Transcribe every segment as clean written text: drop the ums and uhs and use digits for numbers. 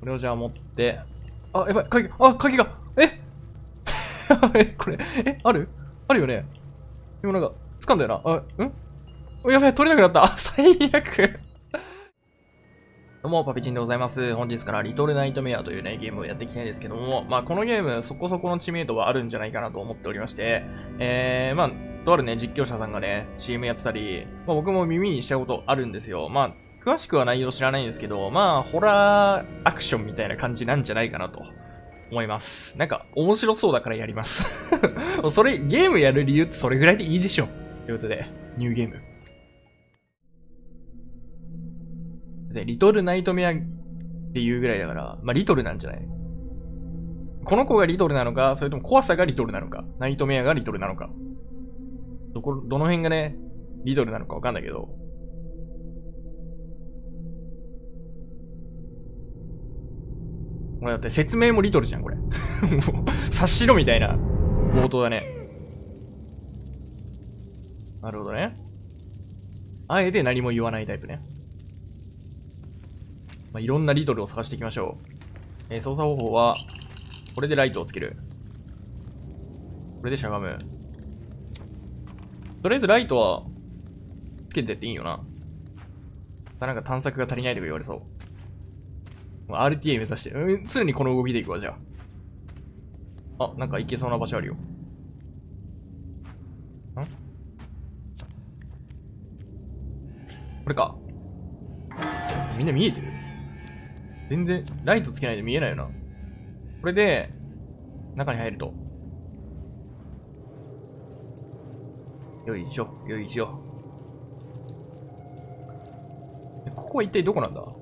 これをじゃあ持って、あ、やばい、鍵が、これ、あるよね。でもなんか、掴んだよな。やばい、取れなくなった。最悪。どうも、パピチンでございます。本日からリトルナイトメアというね、ゲームをやっていきたいんですけども、まあ、このゲーム、そこそこの知名度はあるんじゃないかなと思っておりまして、まあ、とあるね、実況者さんがね、CM やってたり、まあ、僕も耳にしたことあるんですよ。まあ、詳しくは内容知らないんですけど、まあ、ホラーアクションみたいな感じなんじゃないかなと思います。なんか、面白そうだからやります。それ、ゲームやる理由ってそれぐらいでいいでしょ。ということで、ニューゲーム。で、リトルナイトメアっていうぐらいだから、まあ、リトルなんじゃない？この子がリトルなのか、それとも怖さがリトルなのか、ナイトメアがリトルなのか。どの辺がね、リトルなのかわかんないけど。これだって説明もリトルじゃん、これ。察しろみたいな冒頭だね。なるほどね。あえて何も言わないタイプね。まあ、いろんなリトルを探していきましょう。操作方法は、これでライトをつける。これでしゃがむ。とりあえずライトは、つけてっていいよな。なんか探索が足りないとか言われそう。RTA 目指して、常にこの動きでいくわ、じゃあ。なんか行けそうな場所あるよ。これか。みんな見えてる？全然、ライトつけないと見えないよな。これで、中に入ると。よいしょ、よいしょ。ここは一体どこなんだ？はい。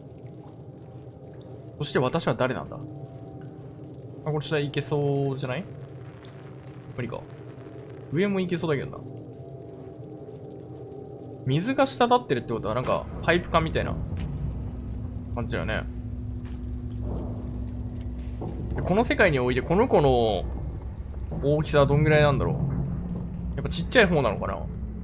そして私は誰なんだ？これ下行けそうじゃない？無理か。上も行けそうだけどな。水が滴ってるってことはなんか、パイプ管みたいな感じだよね。この世界においてこの子の大きさはどんぐらいなんだろう。やっぱちっちゃい方なのかな。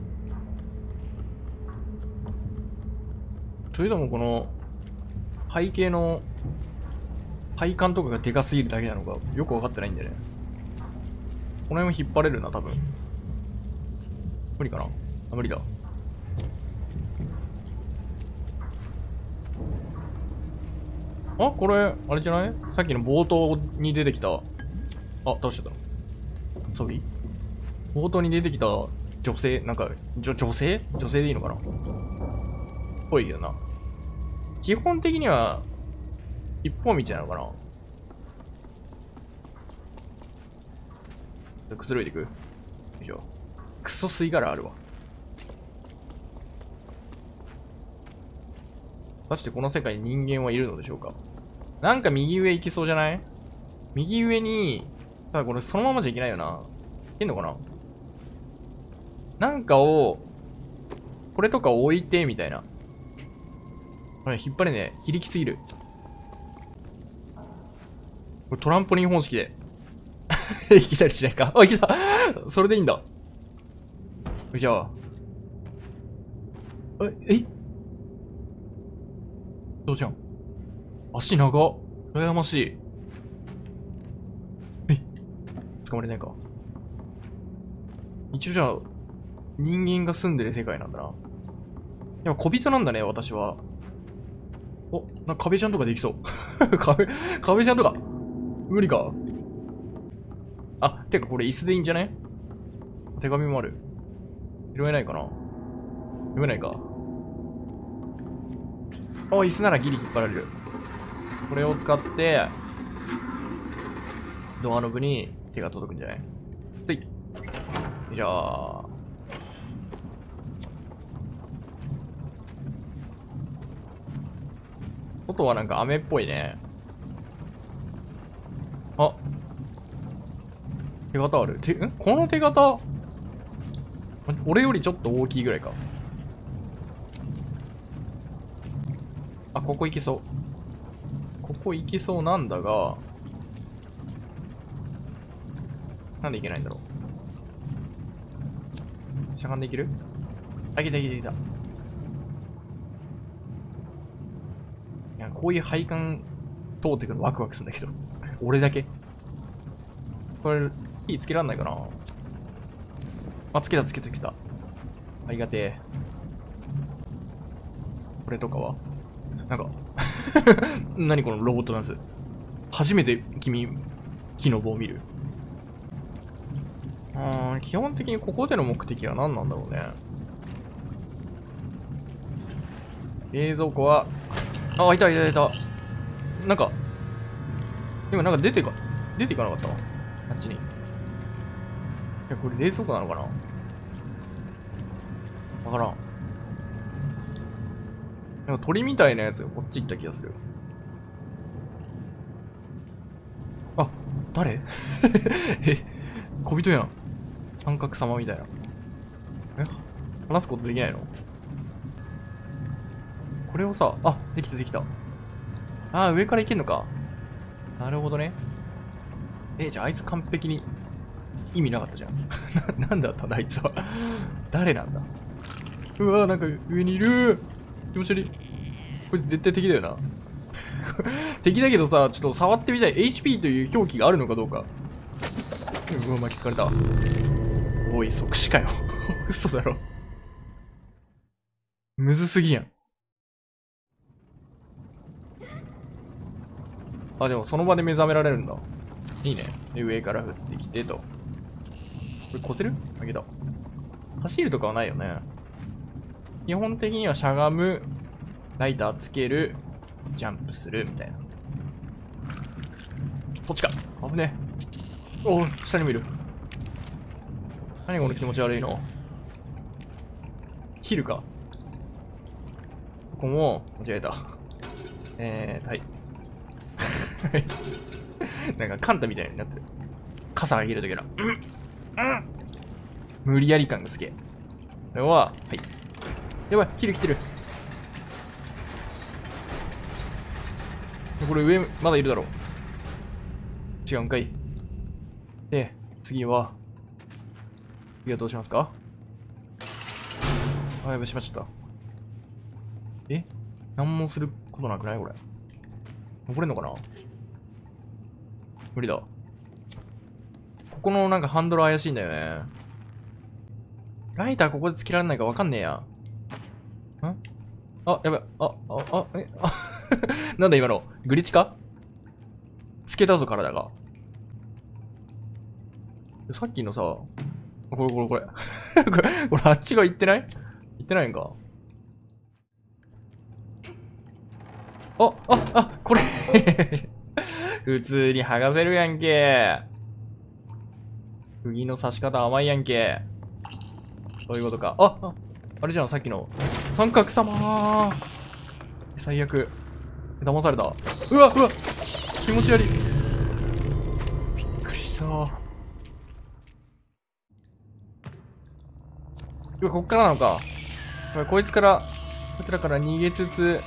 というのもこの背景の配管とかがでかすぎるだけなのかよくわかってないんだよね。この辺も引っ張れるな、多分。無理かな。無理だ。これ、あれじゃない？さっきの冒頭に出てきた。倒しちゃった。ソリ？冒頭に出てきた女性、なんか、女性でいいのかな？ぽいけどな。基本的には、一本道なのかな？くつろいでいく？よいしょ。クソ吸い殻あるわ。果たしてこの世界に人間はいるのでしょうか？なんか右上行きそうじゃない？右上に、ただこれそのままじゃいけないよな。いけんのかな？なんかを、これとか置いて、みたいな。これ引っ張れねえ。非力すぎる。これトランポリン方式で。いけたりしないか？いけた。それでいいんだ。よいしょ。どうじゃん。足長っ。羨ましい。捕まれないか。一応じゃあ、人間が住んでる世界なんだな。やっぱ小人なんだね、私は。なんか壁ちゃんとかできそう。壁ちゃんとか。無理か。てかこれ椅子でいいんじゃね？手紙もある。拾えないかな？読めないか。椅子ならギリ引っ張られる。これを使って、ドアノブに手が届くんじゃない？つい。じゃあ。外はなんか雨っぽいね。手形ある。この手形、俺よりちょっと大きいぐらいか。ここ行けそう。ここ行けそうなんだが、なんで行けないんだろう。しゃがんでいける？いけた。 いや、こういう配管通ってくるのワクワクするんだけど。俺だけこれ、火つけらんないかな。あ、つけたつけたつけた。ありがてえ。これとかはなんか、何このロボットダンス。初めて君、木の棒を見る。基本的にここでの目的は何なんだろうね。冷蔵庫は、あ、いたいたいた。なんか、今なんか出ていかなかったわ。あっちに。いや、これ冷蔵庫なのかなわからん。なんか鳥みたいなやつがこっち行った気がする。あ、誰え、小人やん。三角様みたいな。え、話すことできないの？これをさ、あ、できたできた。あー、上から行けんのか。なるほどね。じゃああいつ完璧に意味なかったじゃん。なんだったんだあいつは。誰なんだ。うわー、なんか上にいる。気持ち悪い。これ絶対敵だよな。敵だけどさ、ちょっと触ってみたい。HP という表記があるのかどうか。うわ、巻きつかれた。おい、即死かよ。嘘だろ。むずすぎやん。あ、でもその場で目覚められるんだ。いいね。で、上から降ってきてと。これ越せる？あげた。走るとかはないよね。基本的にはしゃがむ、ライターつける、ジャンプするみたいな。こっちか。危ねえ。おぉ、下にもいる。何この気持ち悪いの。ヒルか。ここも、間違えた。はい。なんかカンタみたいになってる。傘が切るときな。無理やり感がすげえ。これは、はい。やばい、ヒル来てる。これ上、まだいるだろう。違うんかい。で、次はどうしますか？あ、やばい、しまっちゃった。なんもすることなくないこれ。登れんのかな？無理だ。ここのなんかハンドル怪しいんだよね。ライターここでつけられないかわかんねえや。あ、やばい。なんだ今の。グリッチか？つけたぞ、体が。さっきのさ、これ。これあっちが行ってないんか。これ。普通に剥がせるやんけ。釘の刺し方甘いやんけ。そういうことか。あれじゃん、さっきの。三角様ー。最悪。騙された。うわ気持ち悪い。びっくりした。うわ、こっからなのか。こいつらから逃げつつ、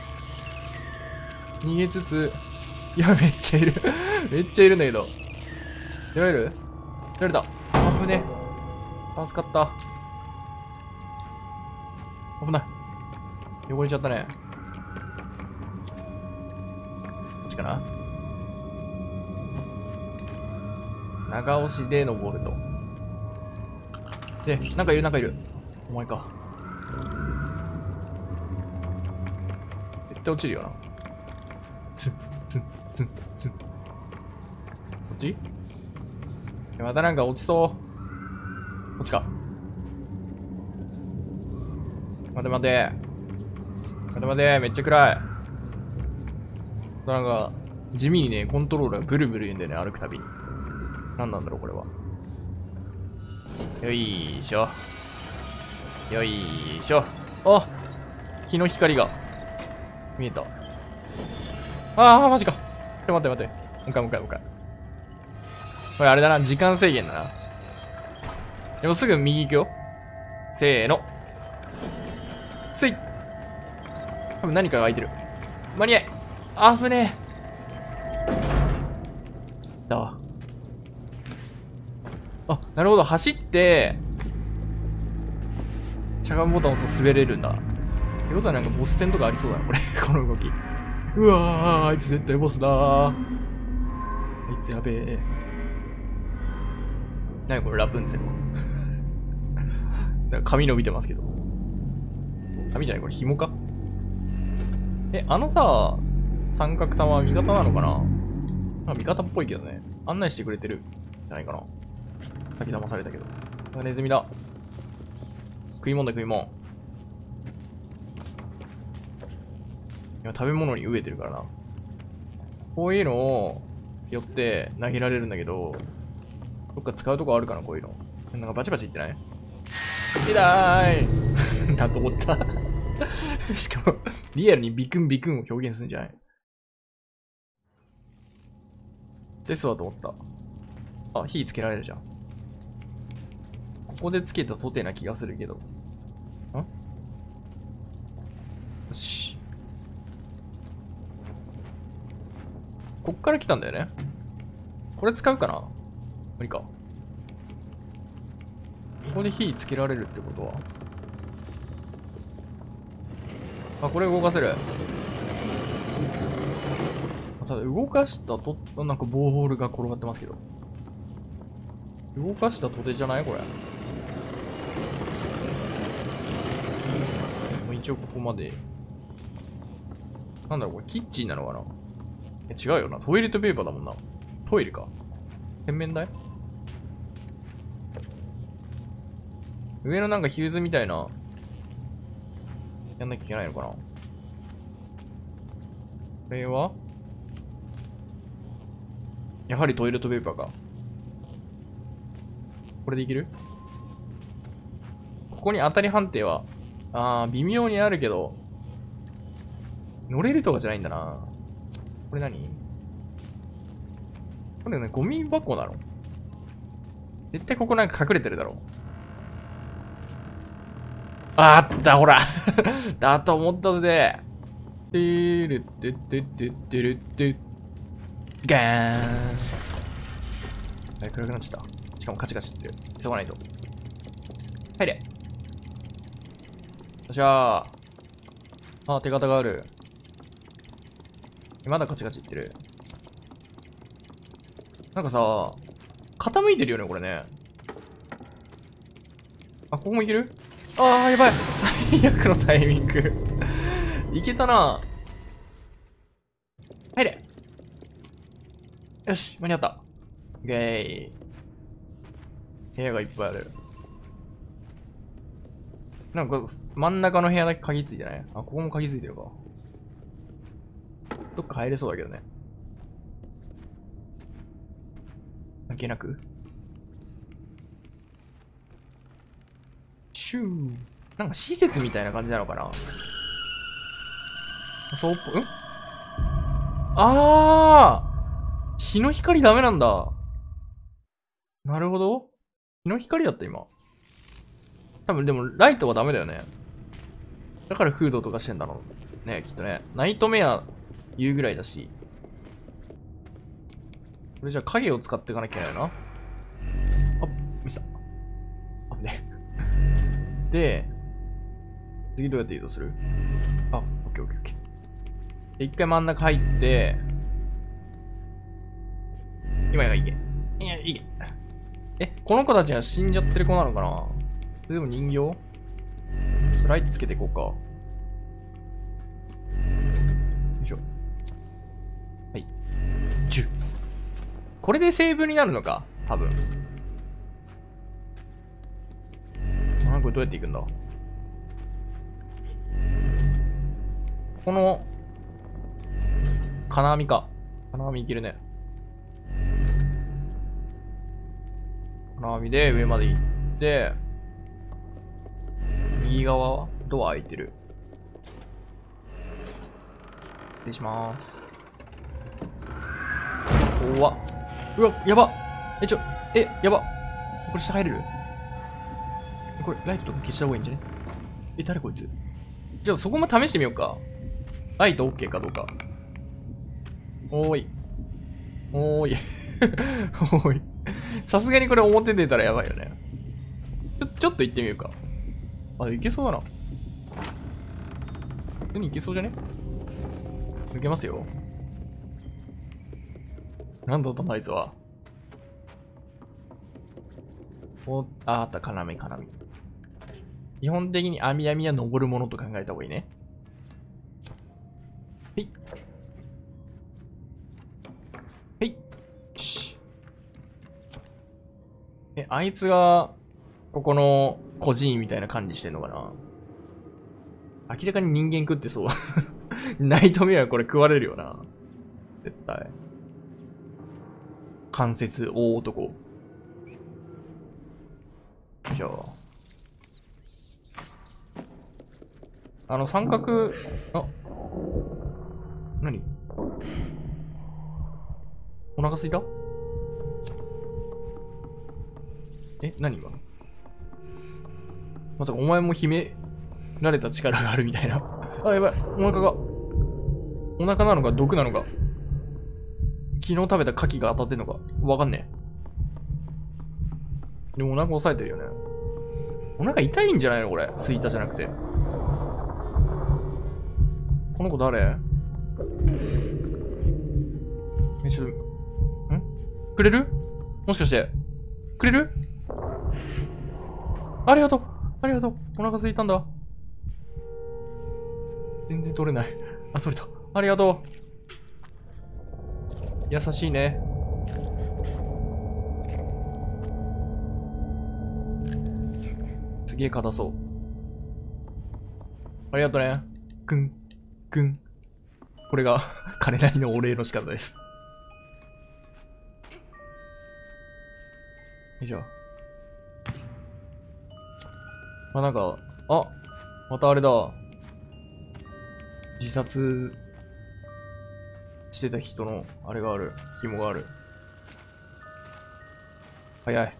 いや、めっちゃいる。めっちゃいるんだけど。出られる？出られた。危ね。助かった。危ない。汚れちゃったね。こっちかな？長押しで登ると。で、なんかいる。お前か。絶対落ちるよな。こっち？またなんか落ちそう。こっちか。待て。めっちゃ暗い。なんか、地味にね、コントローラーブルブル言うんだよね、歩くたびに。何なんだろう、これは。よいしょ。あ、日の光が見えた。マジか。待って。もう一回。これあれだな、時間制限だな。でもすぐ右行くよ。せーの。せい。多分何かが開いてる。間に合い。危ねえ。だわ。なるほど。走って、しゃがむボタンを押すと滑れるんだ。ってことはなんかボス戦とかありそうだな、これ。この動き。 うわー、あいつ絶対ボスだー。あいつやべえ。なにこれラプンツェル。なんか髪伸びてますけど。髪じゃないこれ紐か。あのさ、三角さんは味方なのかな。味方っぽいけどね。案内してくれてる。じゃないかな。さっき騙されたけど。ネズミだ。食い物だ食い物。今食べ物に飢えてるからな。こういうのを寄って投げられるんだけど、どっか使うとこあるかな、こういうの。なんかバチバチいってない？痛いだと思った。しかも、リアルにビクンビクンを表現するんじゃないですわと思った。あ、火つけられるじゃん。ここでつけたとてな気がするけど。よし。こっから来たんだよね。これ使うかな？無理か。ここで火つけられるってことは。あ、これ動かせる。ただ動かしたと、なんかボールが転がってますけど。動かしたとてじゃないこれ。もう一応ここまで。なんだろうこれ、キッチンなのかな？違うよな。トイレットペーパーだもんな。トイレか。洗面台？上のなんかヒルズみたいな。やんなきゃいけないのかな。これはやはりトイレットペーパーか。これでいける？ここに当たり判定は、微妙にあるけど、乗れるとかじゃないんだな。これ何？これね、ゴミ箱なの？絶対ここなんか隠れてるだろう。あったほらだと思ったぜ。てるってってってってるってガーン。暗くなっちゃった。しかもカチカチって急がないと。入れ。よっしゃー。手形がある。まだカチカチいってる。なんかさ、傾いてるよねこれね。ここもいける？やばい。最悪のタイミング。いけたな。入れ。よし、間に合った。イェーイ。部屋がいっぱいある。なんか、真ん中の部屋だけ鍵ついてない？ここも鍵ついてるか。どっか入れそうだけどね。関係なく。シュー。なんか施設みたいな感じなのかな。そうっぽい。日の光ダメなんだ。なるほど。日の光だった今。多分でもライトはダメだよね。だからフードとかしてんだろうね、きっとね。ナイトメア言うぐらいだし。これじゃあ影を使っていかなきゃいけないな。ミスった。ね。で、次どうやって移動する？オッケーオッケーオッケー。で、一回真ん中入って、今がいけ。いけ。この子たちは死んじゃってる子なのかな？それでも人形？ちょっとライトつけていこうか。よいしょ。はい。10。これでセーブになるのか多分。これどうやっていくんだ？この、金網か。金網いけるね。金網で上まで行って、右側はドア開いてる。失礼します。怖っ。うわ、やば。やば。これ下入れる？これ、ライトとか消した方がいいんじゃね？誰こいつ？じゃあそこも試してみようか。ライト OK かどうか。おーい。おーい。さすがにこれ表出たらやばいよね。ちょっと行ってみようか。いけそうだな。普通にいけそうじゃね？ 抜けますよ。なんだったんだ、あいつは。あった、金網。基本的に網は登るものと考えた方がいいね。はい。はい。あいつが、ここの孤児院みたいな管理してんのかな。明らかに人間食ってそう。ナイトメアはこれ食われるよな。絶対。関節大男。よいしょ。三角、何？お腹すいた？何今の？まさかお前も秘められた力があるみたいな。あ、やばい。お腹なのか毒なのか。昨日食べた牡蠣が当たってんのか。わかんねえ。でもお腹押さえてるよね。お腹痛いんじゃないのこれ。すいたじゃなくて。この子誰？ちょっと、くれる？もしかして、くれる？ありがとう。お腹空いたんだ。全然取れない。あ、取れた。ありがとう。優しいね。すげえ硬そう。ありがとね。くん。これが彼なりのお礼の仕方です。よいしょ。なんか、またあれだ。自殺してた人の、あれがある。紐がある。早い。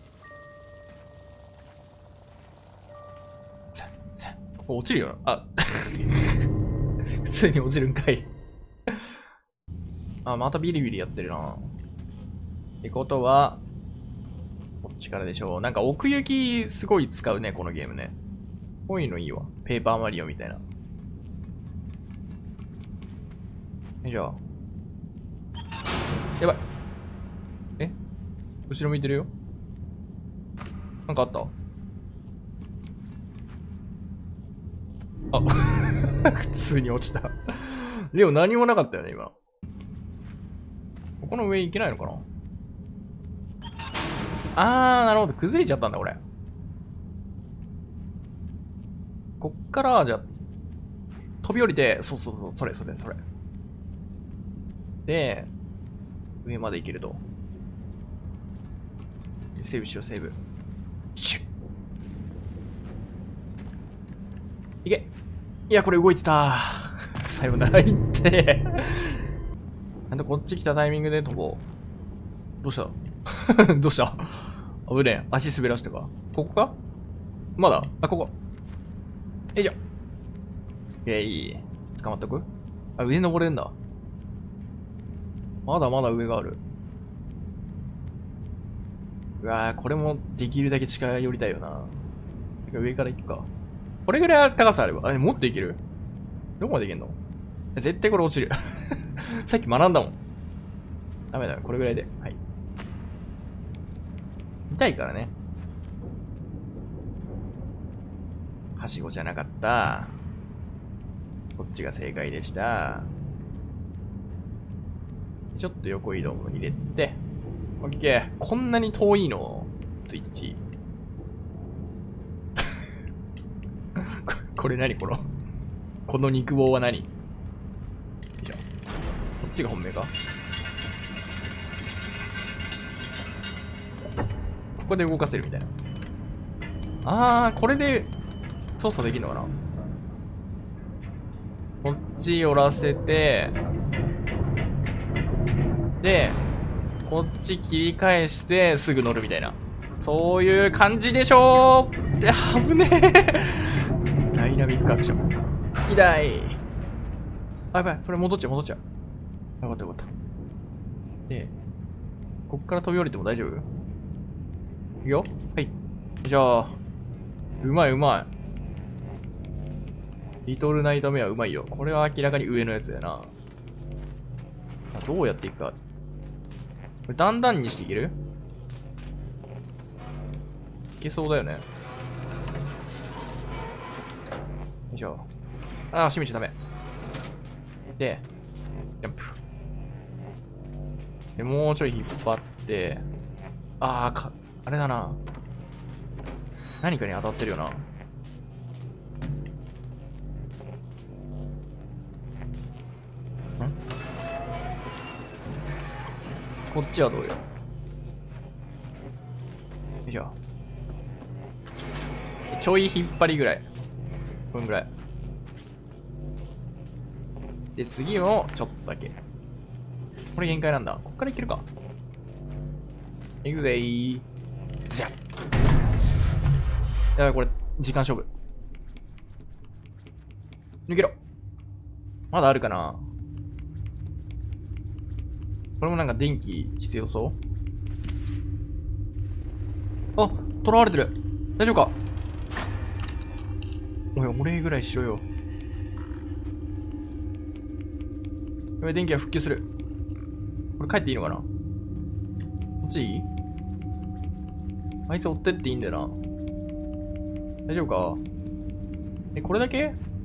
落ちるよな。普通に落ちるんかい。またビリビリやってるな。ってことは、こっちからでしょう。なんか奥行きすごい使うね、このゲームね。こういうのいいわ。ペーパーマリオみたいな。じゃあ。やばい。後ろ向いてるよ。なんかあった？普通に落ちた。でも何もなかったよね、今。ここの上行けないのかな？なるほど。崩れちゃったんだ、これ。こっから、じゃあ、飛び降りて、そう、それ。で、上まで行けると。セーブしよう、セーブ。シュッ。いけ。いや、これ動いてた。さよなら言って。なんでこっち来たタイミングで飛ぼう。どうしたどうした危ねえ。足滑らしたか。ここか？まだ？ここ。よいしょ。いい。捕まっとく？上登れんだ。まだまだ上がある。うわこれもできるだけ近寄りたいよな。上から行くか。これぐらい高さあれば。もっといける？どこまでいけんの？絶対これ落ちる。さっき学んだもん。ダメ。これぐらいで。はい。痛いからね。はしごじゃなかった。こっちが正解でした。ちょっと横移動も入れて。オッケー。こんなに遠いの？スイッチ。これ何この肉棒は何？よいしょ。こっちが本命か？ここで動かせるみたいな。これで操作できるのかな？こっち寄らせて、で、こっち切り返してすぐ乗るみたいな。そういう感じでしょーって、危ねえ。ダイナミックアクション。痛い。やばい。これ戻っちゃう。よかった。で、こっから飛び降りても大丈夫？いくよ。はい。じゃあ、うまい。リトルナイトメアうまいよ。これは明らかに上のやつだよな。 どうやっていくか。これだんだんにしていける？いけそうだよね。よいしょ。ああ、閉めちゃダメ。で、ジャンプ。で、もうちょい引っ張って、あれだな。何かに当たってるよな。こっちはどうよ。よいしょ。ちょい引っ張りぐらい。こんぐらい。で、次をちょっとだけ。これ限界なんだ。こっからいけるか。いくぜー。じゃやばい、これ、時間勝負。抜けろ。まだあるかな。これもなんか電気必要そう。あ、囚われてる。大丈夫か。おい、俺ぐらいしろよ。やばい、電気が復旧する。これ帰っていいのかな。こっちいい？あいつ追ってっていいんだよな。大丈夫か。これだけ？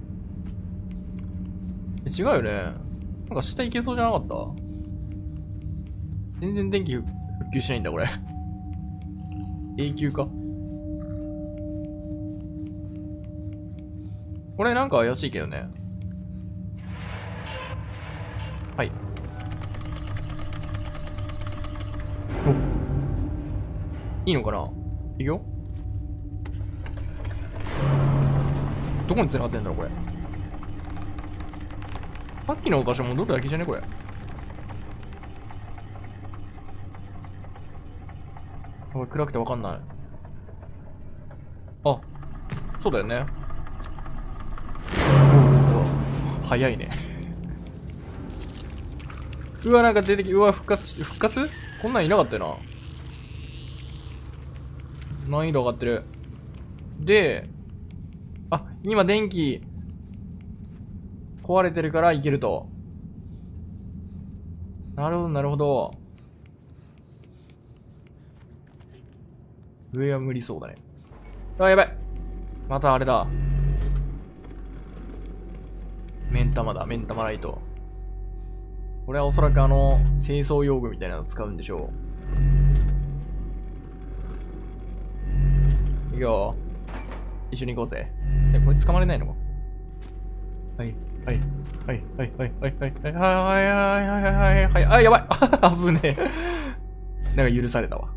違うよね。なんか下行けそうじゃなかった？全然電気復旧しないんだ、これ。永久か？これなんか怪しいけどね。はい。お、いいのかな？いくよ。どこに繋がってんだろう、これ。さっきの場所戻るだけじゃね、これ。おい、暗くてわかんない。あ、そうだよね。早いね。うわ、なんか出てき、うわ、復活こんなんいなかったよな。難易度上がってる。で、あ、今電気、壊れてるからいけると。なるほど、なるほど。上は無理そうだね。あ、やばい。またあれだ。目ん玉だ、目ん玉ライト。これはおそらく清掃用具みたいなの使うんでしょう。いくよ。一緒に行こうぜ。これ捕まれないの？はい、はい、はい、はい、はい、はい、はい、はい、はい、はい、はい、はい、あ、やばい。危ねえ。なんか許されたわ。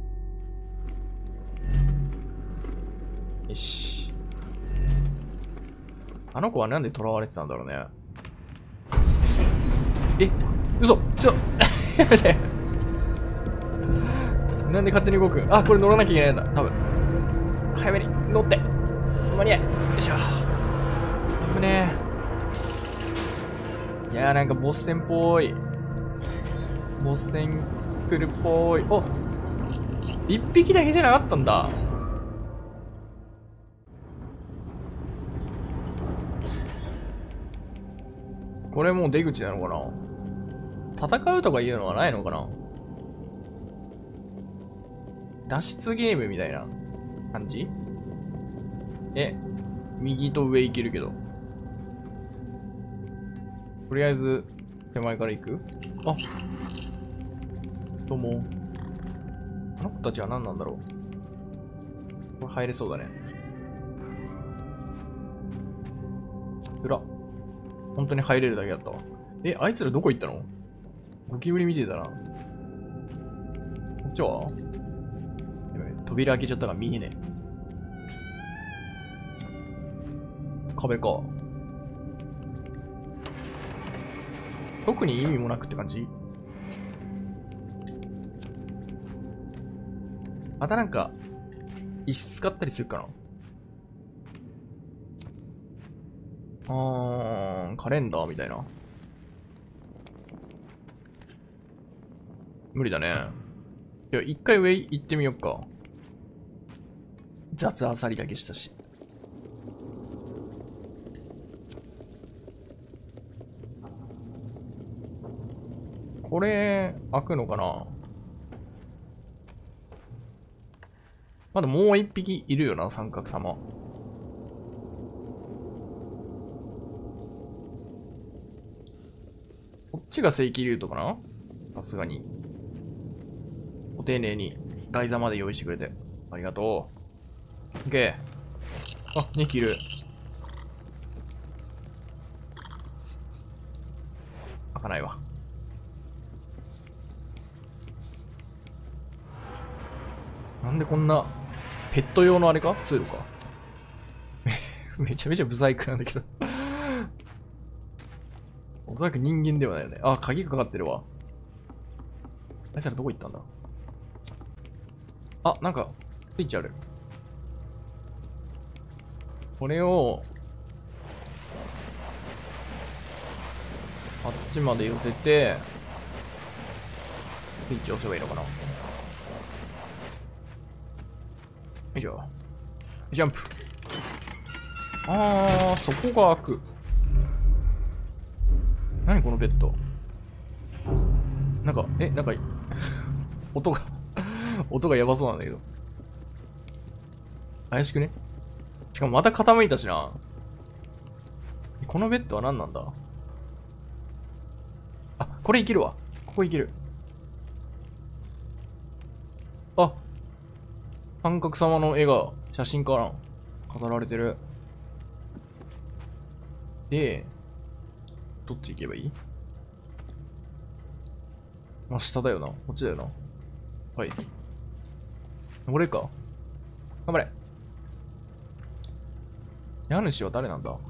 よし。あの子はなんで囚われてたんだろうね。え、嘘、やめて。なんで勝手に動く？あ、これ乗らなきゃいけないんだ、多分。早めに乗って。間に合い。よいしょ。危ねえ。いやー、なんかボス戦っぽい。ボス戦来るっぽい。お、一匹だけじゃなかったんだ。これもう出口なのかな。戦うとかいうのはないのかな。脱出ゲームみたいな感じ？右と上行けるけど。とりあえず、手前から行く？あ、どうも。あの子たちは何なんだろう。これ入れそうだね。本当に入れるだけだったわ。あいつらどこ行ったの？ゴキブリ見てたな。こっちは？扉開けちゃったから見えねえ。壁か。特に意味もなくって感じ？またなんか、椅子使ったりするかな？カレンダーみたいな。無理だね。いや、一回上行ってみよっか。雑あさりだけしたし。 これ、開くのかな？まだもう一匹いるよな、三角様。こっちが正規ルートかな？さすがに。ご丁寧に台座まで用意してくれて。ありがとう。オッケー。あ、2匹いる。開かないわ。なんでこんな、ペット用のあれか？通路か。めちゃめちゃブサイクなんだけど。おそらく人間ではないよね。あ、鍵がかかってるわ。あいつらどこ行ったんだ？あ、なんか、スイッチある。これを、あっちまで寄せて、スイッチ押せばいいのかな。よいしょ。ジャンプ。あー、そこが開く。何このベッド。なんか、なんか、音が音がやばそうなんだけど。怪しくね？しかもまた傾いたしな。このベッドは何なんだ？あ、これいけるわ。ここいける。あ、三角様の絵が写真かな？飾られてる。で、どっち行けばいい？あ、下だよな。こっちだよな。はい。これか。頑張れ。家主は誰なんだ？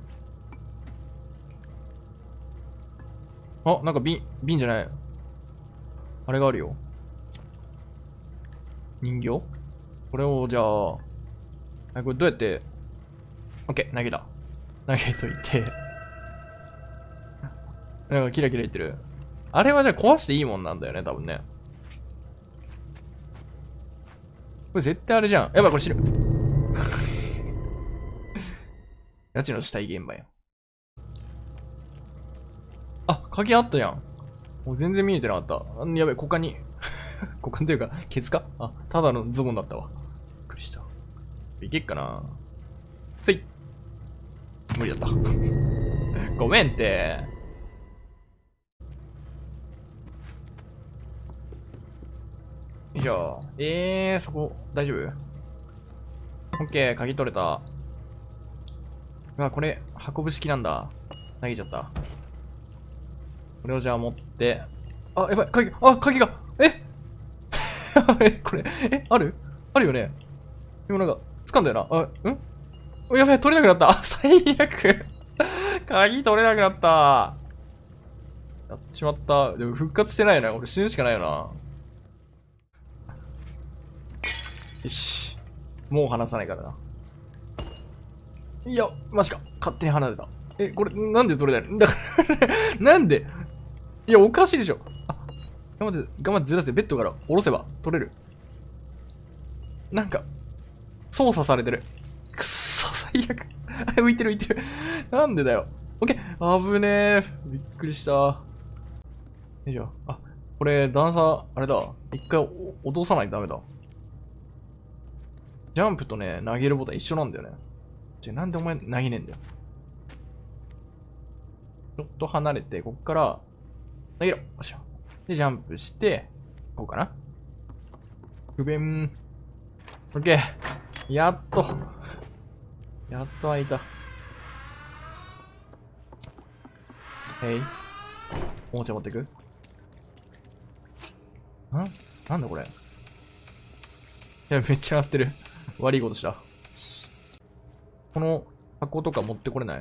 あ、なんか瓶じゃない。あれがあるよ。人形？これを、じゃあ、これどうやって、オッケー、投げた。投げといて。なんかキラキラ言ってる。あれはじゃあ壊していいもんなんだよね、多分ね。これ絶対あれじゃん。やばい、これ死ぬ。ガチの死体現場やん。あ、鍵あったやん。もう全然見えてなかった。やばい、股間に。股間というか、ケツか？あ、ただのズボンだったわ。びっくりした。いけっかな？せい。無理だった。ごめんって。よいしょ。そこ、大丈夫？オッケー、鍵取れた。うわ、これ、運ぶ式なんだ。投げちゃった。これをじゃあ持って。あ、やばい、鍵がこれ、あるよね。でもなんか、掴んだよな。やばい、取れなくなった。最悪。鍵取れなくなった。やっちまった。でも復活してないな。俺死ぬしかないよな。よし。もう離さないからな。いや、マジか。勝手に離れた。これ、なんで取れないの？だからなんで？いや、おかしいでしょ。あ、頑張ってずらせ。ベッドから下ろせば取れる。なんか、操作されてる。くっそ、最悪。浮いてる。なんでだよ。オッケー。危ねえ。びっくりした。よいしょ。あ、これ、段差、あれだ。一回落とさないとダメだ。ジャンプとね、投げるボタン一緒なんだよね。なんでお前投げねえんだよ。ちょっと離れて、こっから、投げろ。よっしゃ。で、ジャンプして、こうかな。不便。オッケー。やっと開いた。おもちゃ持ってく？なんだこれ。いや、めっちゃ鳴ってる。悪いことした。この箱とか持ってこれない？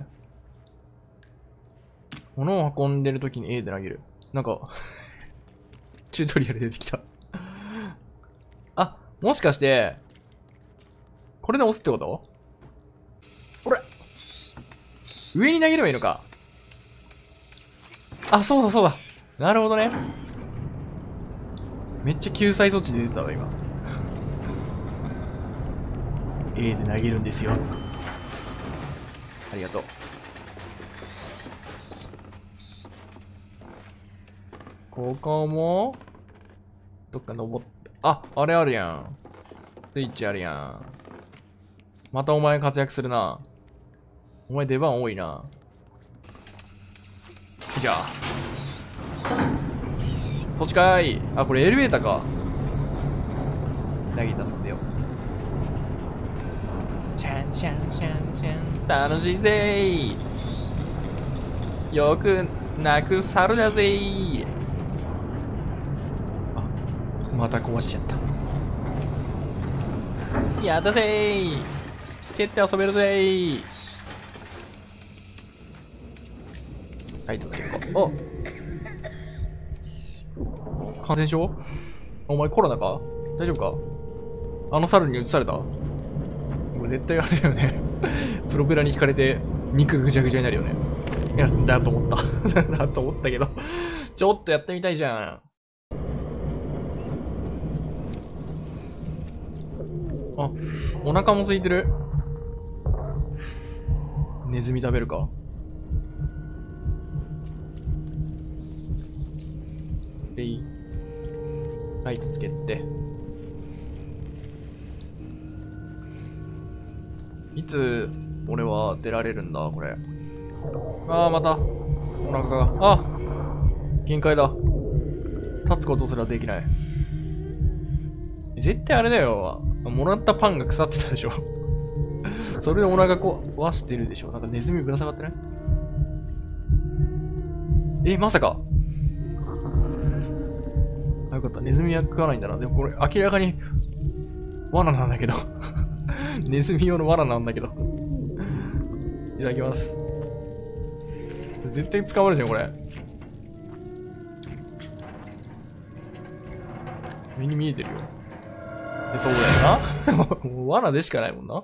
物を運んでるときに A で投げる。なんか、チュートリアル出てきた。あ、もしかして、これで押すってこと？これ上に投げればいいのか。あ、そうだ。なるほどね。めっちゃ救済措置で出てたわ、今。A で投げるんですよ。ありがとう。 ここもどっか登った。あ、あれあるやん。スイッチあるやん。またお前活躍するな。お前出番多いな。じゃあ。そっちかーい。あ、これエレベーターか。投げて遊んでよ。シャンシャンシャンシャン。楽しいぜー。よく泣く猿だぜー。あ、また壊しちゃった。やったぜー。蹴って遊べるぜー。はい、助けるか。あ、感染症？お前コロナか？大丈夫か？あの猿に移された？これ絶対あれだよね。プロペラに引かれて肉がぐちゃぐちゃになるよね。いや、だと思った。だと思ったけど。ちょっとやってみたいじゃん。あ、お腹も空いてる。ネズミ食べるか。ライトつけて。いつ俺は出られるんだこれ。ああ、またお腹が。あ、限界だ。立つことすらできない。絶対あれだよ。もらったパンが腐ってたでしょ。それでお腹壊してるでしょ。なんかネズミぶら下がってない？え、まさか。あ、よかった。ネズミは食わないんだな。でもこれ明らかに罠なんだけど。ネズミ用の罠なんだけど。いただきます。絶対捕まるじゃん、これ。目に見えてるよ。で、そうだよな。もう罠でしかないもんな。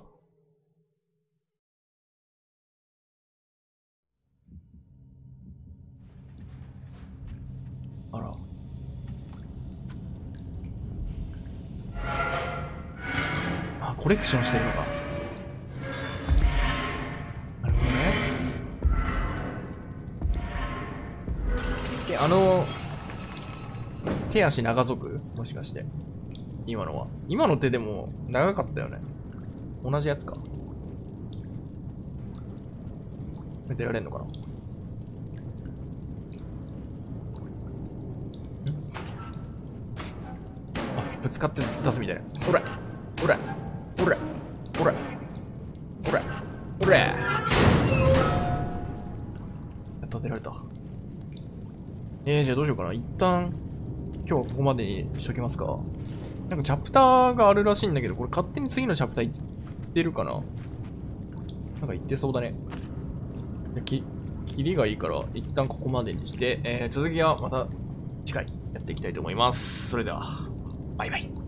あら。あ、コレクションしてるのか。なるほどね。手足長族？もしかして。今のは。今の手でも長かったよね。同じやつか。出られんのかな？あ、ぶつかって出すみたいな。ほらほらほらほらほらほら。やっと出られた。じゃあどうしようかな。一旦今日はここまでにしときますか。なんかチャプターがあるらしいんだけど、これ勝手に次のチャプター行ってるかな？なんか行ってそうだね。切りがいいから、一旦ここまでにして、続きはまた次回やっていきたいと思います。それでは、バイバイ。